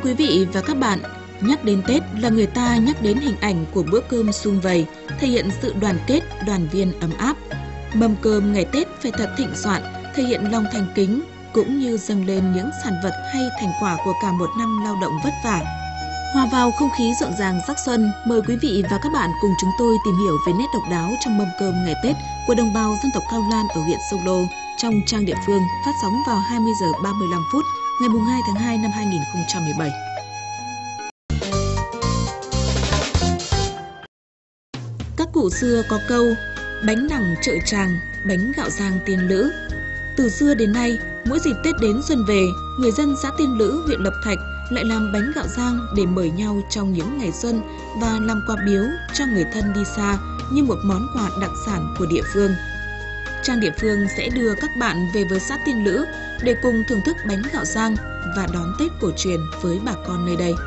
quý vị và các bạn, nhắc đến Tết là người ta nhắc đến hình ảnh của bữa cơm sum vầy, thể hiện sự đoàn kết, đoàn viên ấm áp. Mâm cơm ngày Tết phải thật thịnh soạn, thể hiện lòng thành kính, cũng như dâng lên những sản vật hay thành quả của cả một năm lao động vất vả. Hòa vào không khí rộn ràng sắc xuân, mời quý vị và các bạn cùng chúng tôi tìm hiểu về nét độc đáo trong mâm cơm ngày Tết của đồng bào dân tộc Cao Lan ở huyện Sông Lô trong trang địa phương phát sóng vào 20 giờ 35 phút ngày 2 tháng 2 năm 2017. Các cụ xưa có câu bánh đằng chợ Tràng, bánh gạo Giang tiên lữ. Từ xưa đến nay, mỗi dịp Tết đến xuân về, người dân xã Tiên Lữ, huyện Lộc Thạch lại làm bánh gạo Giang để mời nhau trong những ngày xuân và làm quà biếu cho người thân đi xa như một món quà đặc sản của địa phương. Trang địa phương sẽ đưa các bạn về với xã Tiên Lữ để cùng thưởng thức bánh gạo Giang và đón Tết cổ truyền với bà con nơi đây.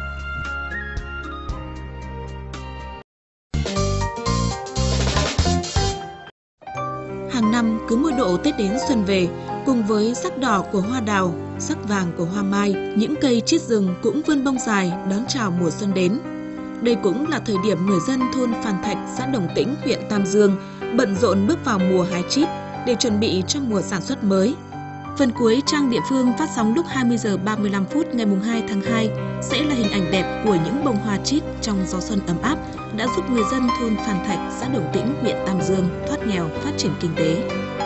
Hàng năm cứ mỗi độ Tết đến xuân về, cùng với sắc đỏ của hoa đào, sắc vàng của hoa mai, những cây chiết rừng cũng vươn bông dài đón chào mùa xuân đến. Đây cũng là thời điểm người dân thôn Phan Thạch, xã Đồng Tĩnh, huyện Tam Dương bận rộn bước vào mùa hái chít để chuẩn bị cho mùa sản xuất mới. Phần cuối trang địa phương phát sóng lúc 20 giờ 35 phút ngày 2 tháng 2 sẽ là hình ảnh đẹp của những bông hoa chít trong gió xuân ấm áp đã giúp người dân thôn Phan Thạch, xã Đồng Tĩnh, huyện Tam Dương thoát nghèo, phát triển kinh tế.